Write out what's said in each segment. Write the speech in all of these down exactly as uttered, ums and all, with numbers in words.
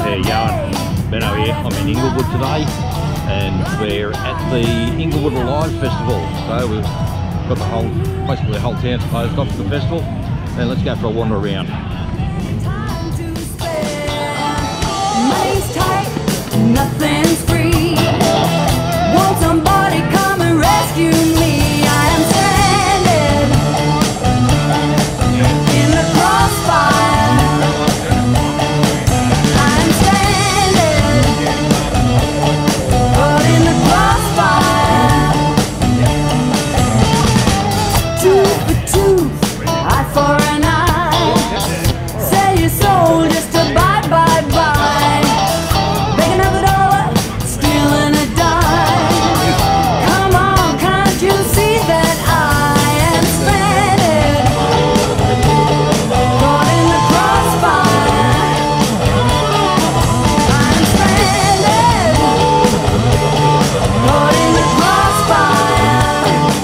There you go. Benno here. I'm in Inglewood today, and we're at the Inglewood Alive Festival. So we've got the whole, basically the whole town closed off for the festival. And let's go for a wander around. Money's tight, nothing's free. Won't somebody come and rescue me? I am stranded in the crossfire. I'm stranded, caught in the crossfire. Tooth for tooth, eye for an eye. Sell your soul just to buy, buy, buy. Begging of a dollar, stealing a dime. Come on, can't you see that I am stranded, caught in the crossfire. I'm stranded, caught in the crossfire.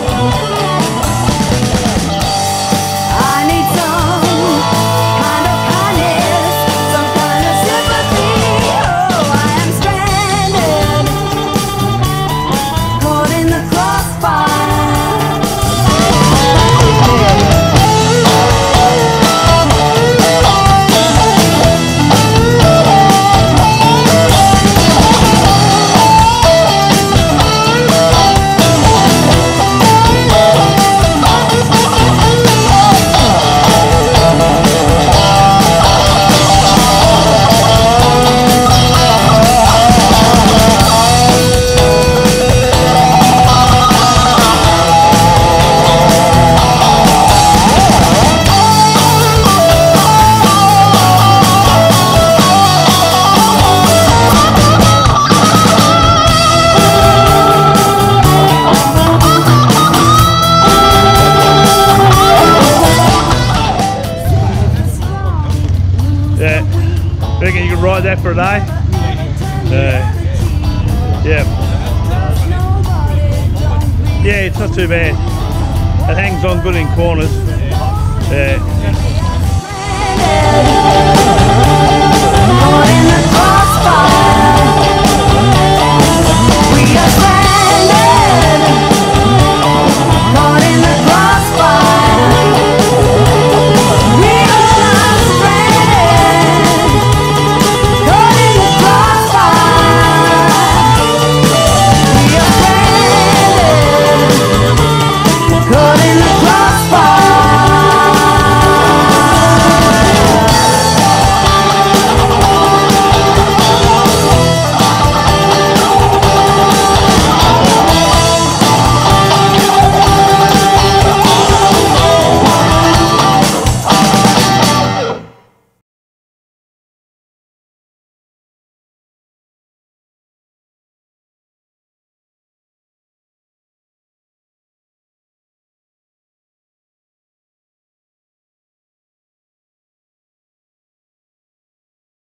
I need some kind of kindness, some kind of sympathy. Oh, I am stranded, caught in the crossfire. Yeah, reckon you could ride that for a day? Uh, yeah. Yeah, it's not too bad. It hangs on good in corners. Uh,